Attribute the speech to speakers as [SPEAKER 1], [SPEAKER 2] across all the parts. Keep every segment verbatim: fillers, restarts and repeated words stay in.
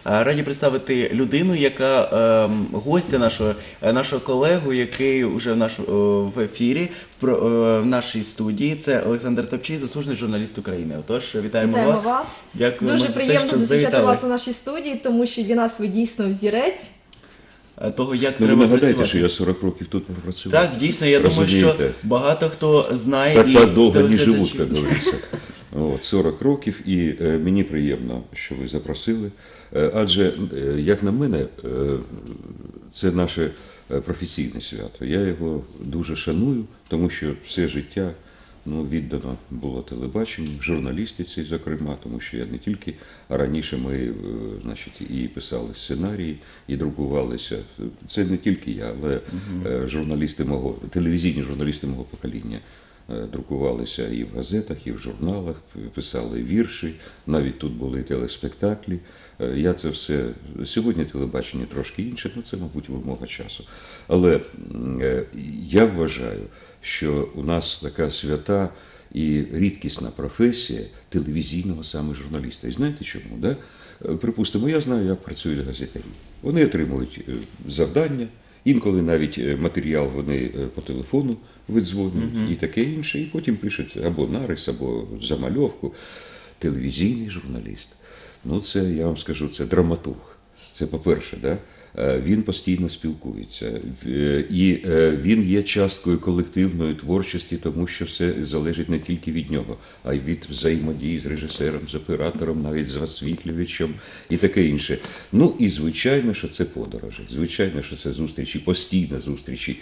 [SPEAKER 1] Раді представити людину, яка ем, гостя нашого, нашого колегу, який вже в, наш, в ефірі, в, в нашій студії. Це Олександр Топчій, заслужений журналіст України. Отож, вітаємо,
[SPEAKER 2] вітаємо
[SPEAKER 1] вас.
[SPEAKER 2] вас.
[SPEAKER 1] Дякуємо
[SPEAKER 2] Дуже
[SPEAKER 1] за
[SPEAKER 2] приємно
[SPEAKER 1] те, що
[SPEAKER 2] зустрічати
[SPEAKER 1] завітали.
[SPEAKER 2] вас у нашій студії, тому що для нас ви дійсно взірець.
[SPEAKER 1] Того, як
[SPEAKER 3] Ну, ви
[SPEAKER 1] треба
[SPEAKER 3] нагадайте,
[SPEAKER 1] працювати.
[SPEAKER 3] що я сорок років тут пропрацював.
[SPEAKER 1] Так, дійсно, я думаю, що
[SPEAKER 3] Розумієте?
[SPEAKER 1] багато хто знає.
[SPEAKER 3] Так,
[SPEAKER 1] і
[SPEAKER 3] так довго не
[SPEAKER 1] телеглядачі.
[SPEAKER 3] живуть, як говориться. От, сорок років, і е, мені приємно, що ви запросили. Е, адже, е, як на мене, е, це наше е, професійне свято. Я його дуже шаную, тому що все життя ну, віддано було телебаченню, журналістиці, зокрема, тому що я не тільки, а раніше ми е, значить, і писали сценарії, і друкувалися. Це не тільки я, але е, журналісти мого, телевізійні журналісти мого покоління. Друкувалися і в газетах, і в журналах, писали вірші, навіть тут були телеспектаклі. Я це все... Сьогодні телебачення трошки інше, ну це, мабуть, вимога часу. Але я вважаю, що у нас така свята і рідкісна професія телевізійного саме журналіста. І знаєте чому? Да? Припустимо, я знаю, як працюють газетарі. Вони отримують завдання, інколи навіть матеріал вони по телефону видзвонюють uh-huh. і таке інше, і потім пишуть або нарис, або замальовку. Телевізійний журналіст. Ну це, я вам скажу, це драматург. Це по-перше, да? Він постійно спілкується. І він є часткою колективної творчості, тому що все залежить не тільки від нього, а й від взаємодії з режисером, з оператором, навіть з освітлювачем і таке інше. Ну і звичайно, що це подорожі. Звичайно, що це зустрічі, постійні зустрічі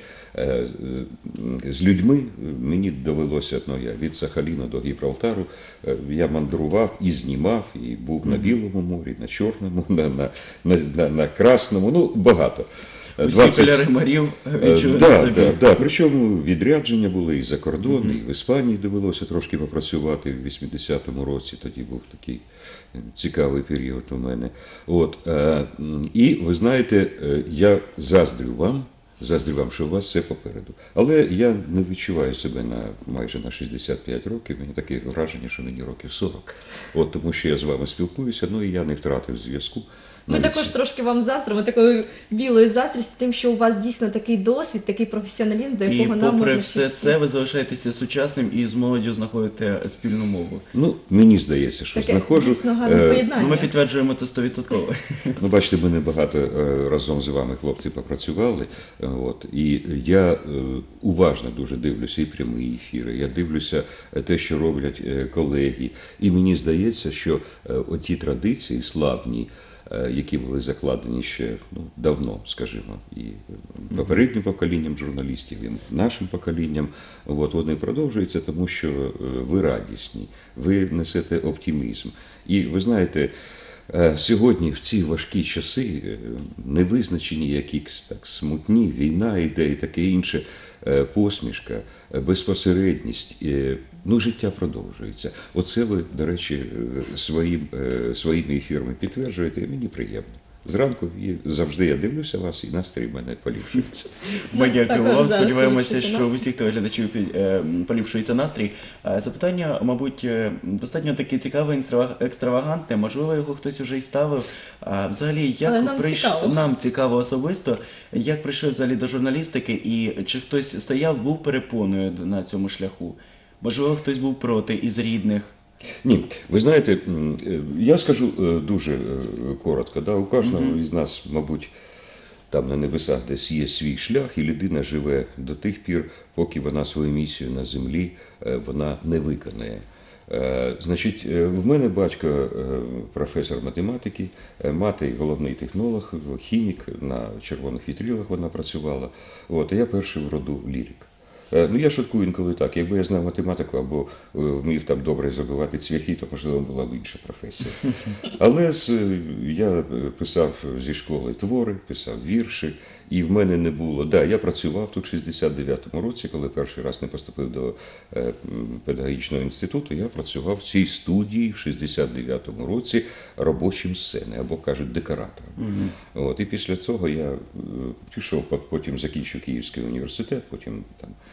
[SPEAKER 3] з людьми. Мені довелося, ну, я від Сахаліна до Гібралтару, я мандрував і знімав, і був на Білому морі, на Чорному, на, на, на, на, на Красному, ну, багато.
[SPEAKER 1] Усі кольори морів відчули
[SPEAKER 3] да,
[SPEAKER 1] на собі.
[SPEAKER 3] Да, да. Причому відрядження були і за кордон, mm-hmm. і в Іспанії довелося трошки попрацювати в вісімдесятому році, тоді був такий цікавий період у мене. От, і ви знаєте, я заздрю вам, Заздрю вам, що у вас все попереду. Але я не відчуваю себе на майже на шістдесят п'ять років. Мені таке враження, що мені років сорок. От тому що я з вами спілкуюся, ну і я не втратив зв'язку.
[SPEAKER 2] Ми навіть... також трошки вам заздримо, такою білою заздрістю, тим, що у вас дійсно такий досвід, такий професіоналізм, до якого
[SPEAKER 1] і
[SPEAKER 2] нам
[SPEAKER 1] попри
[SPEAKER 2] можна
[SPEAKER 1] все це, ви залишаєтеся сучасним і з молоддю знаходите спільну мову.
[SPEAKER 3] Ну, мені здається, що
[SPEAKER 2] таке
[SPEAKER 3] знаходжу.
[SPEAKER 2] Дійсно гарне поєднання.
[SPEAKER 1] Ми підтверджуємо це сто відсотків.
[SPEAKER 3] Ну, бачите, ми не багато разом з вами, хлопці, попрацювали. От, і я уважно дуже дивлюся і прямі ефіри, я дивлюся те, що роблять колеги. І мені здається, що оті традиції славні, які були закладені ще ну, давно, скажімо, і попереднім поколінням журналістів, і нашим поколінням, от, вони продовжуються, тому що ви радісні, ви несете оптимізм. І ви знаєте, сьогодні в ці важкі часи, невизначені якісь так смутні, війна йде і таке інше, посмішка, безпосередність, ну, життя продовжується. Оце ви, до речі, своїм, своїми ефірами підтверджуєте, і мені приємно. Зранку і завжди я дивлюся вас, і настрій в мене поліпшується.
[SPEAKER 1] Ми дякуємо вам, сподіваємося, що в усіх телеглядачів поліпшується настрій. Запитання, мабуть, достатньо таке цікаве, екстравагантне, можливо, його хтось уже й ставив. Взагалі, як
[SPEAKER 2] нам,
[SPEAKER 1] прийш...
[SPEAKER 2] цікаво.
[SPEAKER 1] нам цікаво особисто, як прийшли взагалі до журналістики, і чи хтось стояв, був перепоною на цьому шляху? Можливо, хтось був проти із рідних?
[SPEAKER 3] Ні, ви знаєте, я скажу дуже коротко, да, у кожного mm-hmm. із нас, мабуть, там на небесах десь є свій шлях, і людина живе до тих пір, поки вона свою місію на землі вона не виконає. Значить, в мене батько професор математики, мати головний технолог, хімік, на червоних вітрилах вона працювала, от, а я перший в роду лірик. Ну, я шуткую інколи так, якби я знав математику або вмів там добре забивати цвяхи, то, можливо, була б інша професія. Але я писав зі школи твори, писав вірші, і в мене не було. Да, я працював тут в шістдесят дев'ятому році, коли перший раз не поступив до педагогічного інституту, я працював в цій студії в шістдесят дев'ятому році робочим сцени, або, кажуть, декоратором. Mm-hmm. От, і після цього я пішов, потім закінчив Київський університет, потім там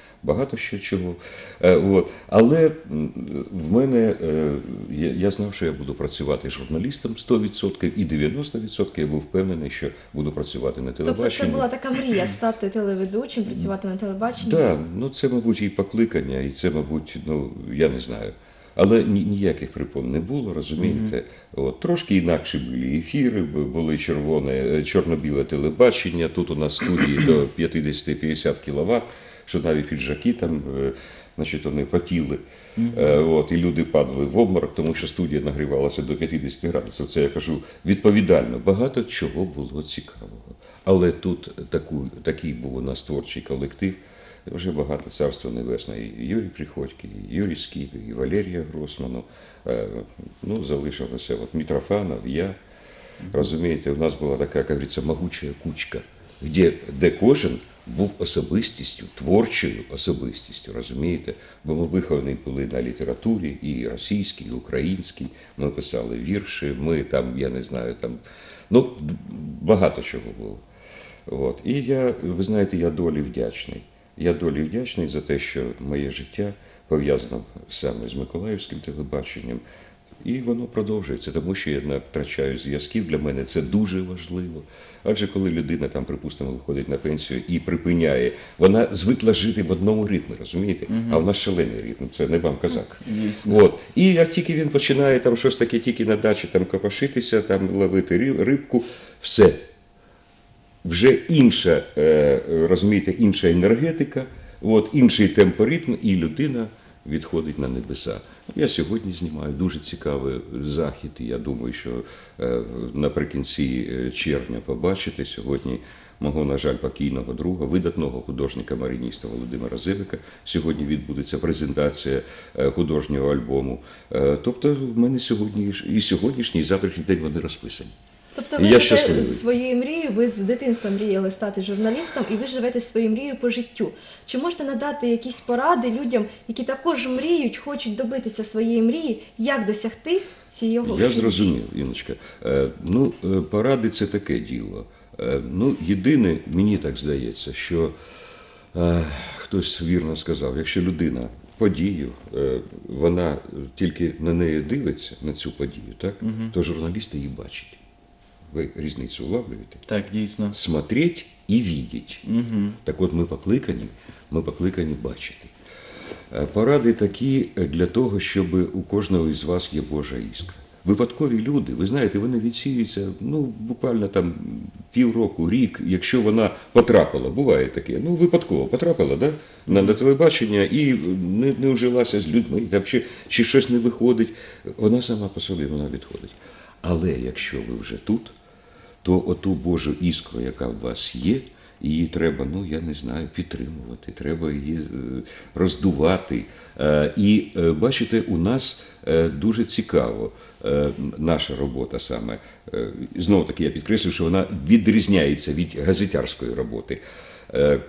[SPEAKER 3] багато ще чого. Е, от. Але м, в мене, е, я, я знав, що я буду працювати журналістом сто відсотків і дев'яносто відсотків я був впевнений, що буду працювати на телебаченні.
[SPEAKER 2] Тобто це була така мрія стати телеведучим, працювати на телебаченні?
[SPEAKER 3] Так, да, ну це, мабуть, і покликання, і це, мабуть, ну, я не знаю. Але ні- ніяких припон не було, розумієте? От, трошки інакші були ефіри, бу- були червоне, чорно-біле телебачення, тут у нас студії до п'ятдесят-п'ятдесят кіловат, що навіть піджаки там, е, значить, вони потіли, Е, от, і люди падали в обморок, тому що студія нагрівалася до п'ятдесят градусів. Це я кажу відповідально. Багато чого було цікавого. Але тут таку, такий був у нас творчий колектив. Вже багато царства небесне. І Юрій Приходький, і Юрій Скіп, і Валерія Гросману. Е, Ну, залишилося от Митрофанов, я. Розумієте, у нас була така, як говориться, могуча кучка, де, де кожен був особистістю, творчою особистістю, розумієте? Бо ми виховані були на літературі, і російській, і українській. Ми писали вірші, ми там, я не знаю, там, ну, багато чого було. От. І я, ви знаєте, я долі вдячний. Я долі вдячний за те, що моє життя пов'язано саме з Миколаївським телебаченням. І воно продовжується, тому що я не втрачаю зв'язків. Для мене це дуже важливо. Адже коли людина, там, припустимо, виходить на пенсію і припиняє, вона звикла жити в одному ритмі, розумієте? А в нас шалений ритм, це не вам казак.
[SPEAKER 1] Дійсно.
[SPEAKER 3] От. І як тільки він починає там щось таке, тільки на дачі там копошитися, там ловити риб- рибку, все. Вже інша, е, розумієте, інша енергетика, от, інший темпоритм, і людина відходить на небеса. Я сьогодні знімаю дуже цікавий захід, і я думаю, що е, наприкінці е, червня побачите сьогодні мого, на жаль, покійного друга, видатного художника-марініста Володимира Зебика. Сьогодні відбудеться презентація е, художнього альбому. Е, Тобто в мене сьогодні і сьогоднішній, і завтрашній день вони розписані.
[SPEAKER 2] Тобто
[SPEAKER 3] І
[SPEAKER 2] ви
[SPEAKER 3] я
[SPEAKER 2] живете
[SPEAKER 3] щасливий.
[SPEAKER 2] своєю мрією, ви з дитинства мріяли стати журналістом, і ви живете своєю мрією по життю. Чи можете надати якісь поради людям, які також мріють, хочуть добитися своєї мрії, як досягти цього?
[SPEAKER 3] Я зрозумів, Іночка. Е, Ну, е, поради – це таке діло. Е, Ну, єдине, мені так здається, що е, хтось вірно сказав, якщо людина подію, е, вона тільки на неї дивиться, на цю подію, так, то журналіст її бачить. Ви різницю улавлюєте?
[SPEAKER 1] Так, дійсно.
[SPEAKER 3] Смотреть і видеть.
[SPEAKER 1] Угу.
[SPEAKER 3] Так от ми покликані, ми покликані бачити. Е, Поради такі для того, щоб у кожного із вас є Божа іскра. Випадкові люди, ви знаєте, вони відсіюються, ну, буквально там півроку, рік, якщо вона потрапила, буває таке, ну, випадково потрапила, да, на, на телебачення і не, не ужилася з людьми, там, чи, чи щось не виходить, вона сама по собі, вона відходить. Але якщо ви вже тут, то оту Божу іскру, яка в вас є, її треба, ну, я не знаю, підтримувати, треба її е, роздувати. Е, І, е, бачите, у нас е, дуже цікаво е, наша робота саме. Е, Знову таки, я підкреслюю, що вона відрізняється від газетярської роботи. Е,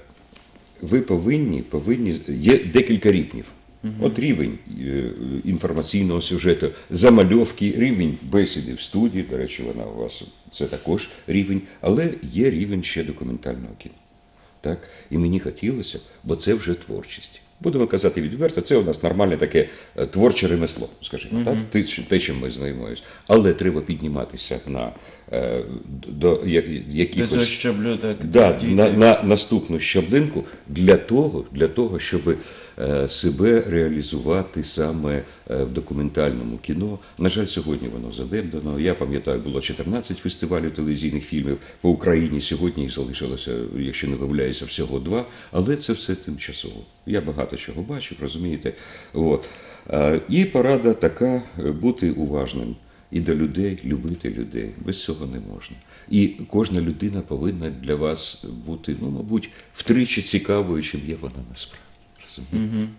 [SPEAKER 3] Ви повинні, повинні, є декілька рівнів. От рівень е, інформаційного сюжету, замальовки, рівень бесіди в студії, до речі, вона у вас, це також рівень, але є рівень ще документального кіно. Так? І мені хотілося, бо це вже творчість. Будемо казати відверто, це у нас нормальне таке е, творче ремесло, скажімо, так? Те, те, чим ми займаємося. Але треба підніматися на, е, до я-
[SPEAKER 1] До цього
[SPEAKER 3] якихось...
[SPEAKER 1] щаблю, так.
[SPEAKER 3] Да,
[SPEAKER 1] дійти.
[SPEAKER 3] на, на наступну щаблинку для того, для того, щоб е, себе реалізувати саме е, в документальному кіно. На жаль, сьогодні воно задемдано. Я пам'ятаю, було чотирнадцять фестивалів телевізійних фільмів по Україні. Сьогодні їх залишилося, якщо не помиляюся, всього два. Але це все тимчасово. Я багато чого бачив, розумієте. От. Е, І порада така – бути уважним. І до людей, любити людей. Без цього не можна. І кожна людина повинна для вас бути, ну, мабуть, втричі цікавою, чим є вона насправді. Розумієте?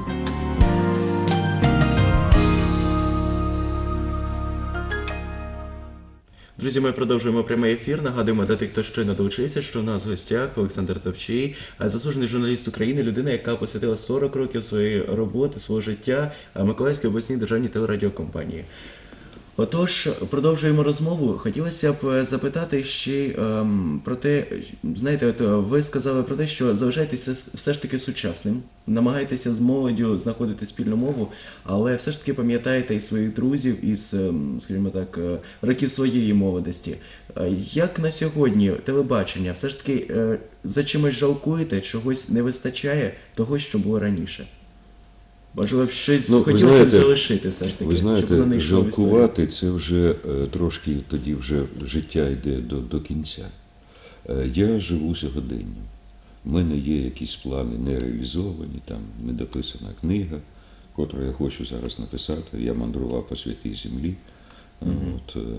[SPEAKER 1] Друзі, ми продовжуємо прямий ефір. Нагадуємо для тих, хто щойно долучився, що у нас в гостях Олександр Топчій, заслужений журналіст України, людина, яка посвятила сорок років своєї роботи, свого життя Миколаївській обласній державній телерадіокомпанії. Отож, продовжуємо розмову. Хотілося б е, запитати ще ем, про те, знаєте, от е, ви сказали про те, що залишаєтеся с- все ж таки сучасним, намагаєтеся з молоддю знаходити спільну мову, але все ж таки пам'ятаєте і своїх друзів із, ем, скажімо так, е, років своєї молодості. Е, Як на сьогодні телебачення, все ж таки е, за чимось жалкуєте, чогось не вистачає того, що було раніше? Можливо, б щось
[SPEAKER 3] Ну, ви
[SPEAKER 1] хотілося б
[SPEAKER 3] знаєте,
[SPEAKER 1] залишити все ж таки,
[SPEAKER 3] Ви
[SPEAKER 1] щоб воно
[SPEAKER 3] знаєте,
[SPEAKER 1] не йшло в історію.
[SPEAKER 3] жалкувати це вже е, трошки тоді вже життя йде до, до кінця. Е, Я живу сьогоденням. У мене є якісь плани не реалізовані, там недописана книга, котру я хочу зараз написати. Я мандрував по святій землі. От, е,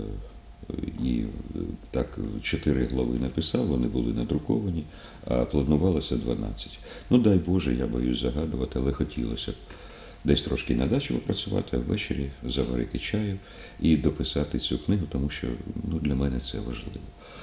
[SPEAKER 3] і е, так чотири глави написав, вони були надруковані, а планувалося дванадцять. Ну дай Боже, я боюсь загадувати, але хотілося б десь трошки на дачі попрацювати, а ввечері заварити чаю і дописати цю книгу, тому що ну, для мене це важливо.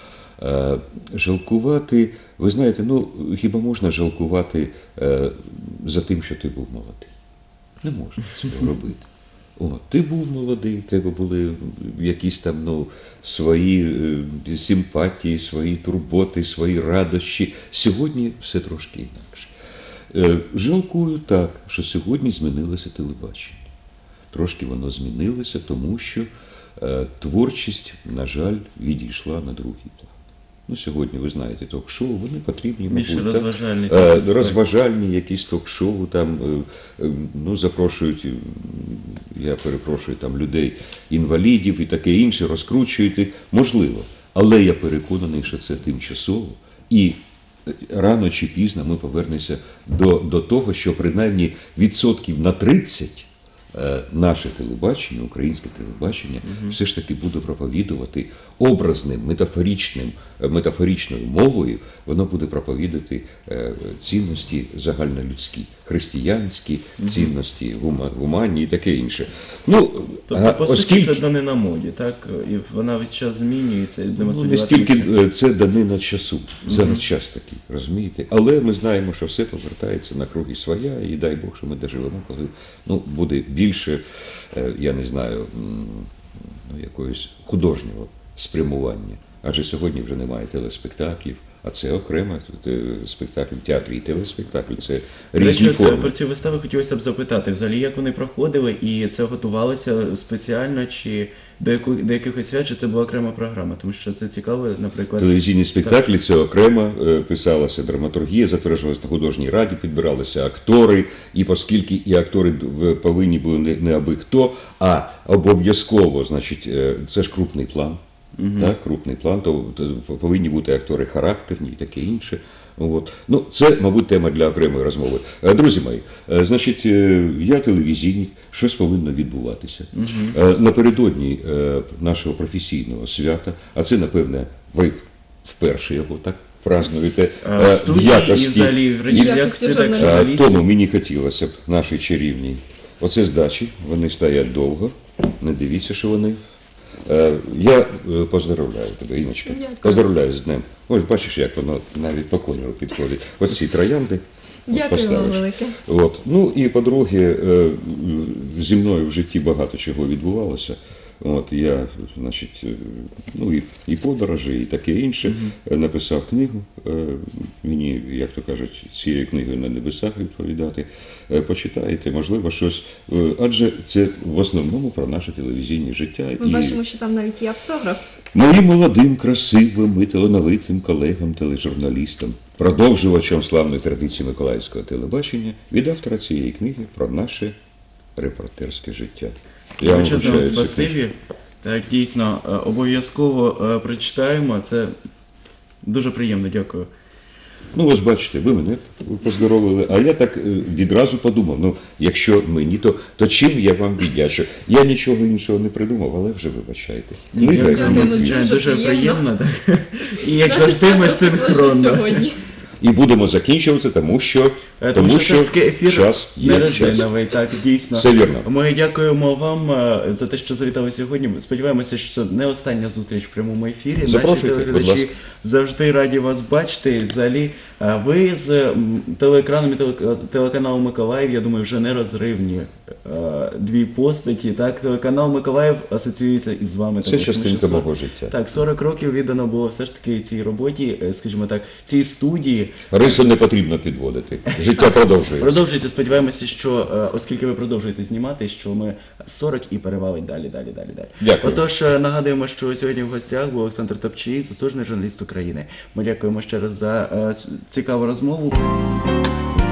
[SPEAKER 3] Е, жалкувати, ви знаєте, ну хіба можна жалкувати е, за тим, що ти був молодий? Не можна цього робити. О, ти був молодий, в тебе були якісь там ну, свої е, симпатії, свої турботи, свої радощі. Сьогодні все трошки інакше. Е, жалкую так, що сьогодні змінилося телебачення. Трошки воно змінилося, тому що е, творчість, на жаль, відійшла на другий план. Ну, сьогодні, ви знаєте, ток-шоу, вони потрібні,
[SPEAKER 1] Більше
[SPEAKER 3] мабуть,
[SPEAKER 1] розважальні
[SPEAKER 3] так,
[SPEAKER 1] такі,
[SPEAKER 3] е, розважальні якісь ток-шоу, там, е, е, ну, запрошують, е, я перепрошую, там, людей, інвалідів і таке інше, розкручують їх, можливо. Але я переконаний, що це тимчасово, і рано чи пізно ми повернемося до, до того, що принаймні відсотків на тридцять е, наше телебачення, українське телебачення, все ж таки буде проповідувати образним, метафоричним, е, метафоричною мовою, воно буде проповідати е, цінності загальнолюдські, християнські цінності, гума, гуманні і таке інше. Ну,
[SPEAKER 1] Тобто,
[SPEAKER 3] а,
[SPEAKER 1] по суті,
[SPEAKER 3] оскільки...
[SPEAKER 1] це данина моді, так? І вона весь час змінюється, і будемо
[SPEAKER 3] Ну, не
[SPEAKER 1] сподіватися.
[SPEAKER 3] стільки е, це данина часу, зараз час такий, розумієте? Але ми знаємо, що все повертається на круги своя, і дай Бог, що ми доживемо, коли ну, буде більше, е, я не знаю, м, ну, якогось художнього спрямування. Адже сьогодні вже немає телеспектаклів, а це окремо е, спектакль в театрі і телеспектакль, це
[SPEAKER 1] До речі,
[SPEAKER 3] різні
[SPEAKER 1] от,
[SPEAKER 3] форми.
[SPEAKER 1] про ці вистави хотілося б запитати, взагалі, як вони проходили, і це готувалося спеціально, чи до, яку, до якихось свят, чи це була окрема програма? Тому що це цікаво, наприклад...
[SPEAKER 3] Телевізійні спектаклі це окремо е, писалася драматургія, затверджувалася на художній раді, підбиралися актори, і оскільки і актори в- повинні були не, не аби хто, а обов'язково, значить, е, це ж крупний план. Так, крупний план, то, то повинні бути актори характерні і таке інше. От. Ну, це, мабуть, тема для окремої розмови. Е, Друзі мої, е, значить, е, я телевізійник, щось повинно відбуватися. Е, Напередодні е, нашого професійного свята, а це, напевне, ви вперше його так празднуєте.
[SPEAKER 1] А,
[SPEAKER 3] е,
[SPEAKER 1] в студії і взагалі в
[SPEAKER 3] і-
[SPEAKER 1] якості так
[SPEAKER 2] журналістів.
[SPEAKER 3] Е,
[SPEAKER 1] журналістів.
[SPEAKER 3] Тому мені хотілося б нашій чарівній. Оце здачі, вони стоять довго. Не дивіться, що вони. Е, Я е, поздоровляю тебе, Іночка.
[SPEAKER 2] Дякую.
[SPEAKER 3] Поздоровляю з днем. Ось бачиш, як воно навіть по кольору підходить. Ось ці троянди. от
[SPEAKER 2] Дякую вам
[SPEAKER 3] поставиш.
[SPEAKER 2] велике.
[SPEAKER 3] От. Ну і по-друге, е, зі мною в житті багато чого відбувалося. От я, значить, е, ну і, і подорожі, і таке інше. Е, Написав книгу. Е, Мені, як то кажуть, цією книгою на небесах відповідати. Е, Почитаєте, можливо, щось. Е, Адже це в основному про наше телевізійне життя.
[SPEAKER 2] Ми
[SPEAKER 3] і
[SPEAKER 2] бачимо, що там навіть є автограф.
[SPEAKER 3] моїм молодим, красивим і талановитим колегам, тележурналістам, продовжувачам славної традиції миколаївського телебачення, від автора цієї книги про наше репортерське життя. Я вам
[SPEAKER 1] Величезне вам
[SPEAKER 3] вручаю цю книжку.
[SPEAKER 1] спасибі. Так, дійсно, е, обов'язково е, прочитаємо. Це дуже приємно, дякую.
[SPEAKER 3] Ну, ось бачите, ви мене поздоровили, а я так е, відразу подумав, ну, якщо мені, то, то чим я вам віддячу? Я нічого іншого не придумав, але вже вибачайте. Книга,
[SPEAKER 1] Дякую,
[SPEAKER 3] яку
[SPEAKER 2] Дякуємо,
[SPEAKER 3] ми-
[SPEAKER 1] звичайно,
[SPEAKER 2] дуже
[SPEAKER 1] дуже
[SPEAKER 2] приємно.
[SPEAKER 1] приємно. Так. І як
[SPEAKER 2] Наше
[SPEAKER 1] завжди, ми
[SPEAKER 2] свято також
[SPEAKER 1] синхронно.
[SPEAKER 2] сьогодні.
[SPEAKER 3] і будемо закінчувати, тому що,
[SPEAKER 1] Е, Тому що все ж таки ефір
[SPEAKER 3] час
[SPEAKER 1] не
[SPEAKER 3] є час.
[SPEAKER 1] резиновий, так, дійсно.
[SPEAKER 3] Все вірно.
[SPEAKER 1] Ми дякуємо вам е, за те, що завітали сьогодні. Сподіваємося, що це не остання зустріч в прямому ефірі. Наші
[SPEAKER 3] Запрошуйте, будь
[SPEAKER 1] телеглядачі
[SPEAKER 3] ласка.
[SPEAKER 1] завжди раді вас бачити. І взагалі, е, ви з м, телеекраном і теле- телеканалу Миколаїв, я думаю, вже не розривні. Е, дві постаті. Так, телеканал Миколаїв асоціюється із вами.
[SPEAKER 3] Це
[SPEAKER 1] також, тому
[SPEAKER 3] частинка
[SPEAKER 1] що сорок
[SPEAKER 3] мого життя.
[SPEAKER 1] Так, сорок років віддано було все ж таки цій роботі, е, скажімо так, цій студії.
[SPEAKER 3] Рису не потрібно підводити. Життя продовжується.
[SPEAKER 1] Продовжується, сподіваємося, що е, оскільки ви продовжуєте знімати, що ми сорок і перевалить далі, далі, далі, далі.
[SPEAKER 3] Дякую.
[SPEAKER 1] Отож, е, нагадуємо, що сьогодні в гостях був Олександр Топчій, заслужений журналіст України. Ми дякуємо ще раз за е, цікаву розмову.